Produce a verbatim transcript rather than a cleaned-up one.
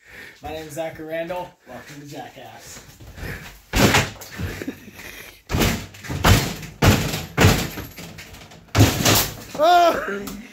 My name is Zachary Randall. Welcome to Jackass. Oh!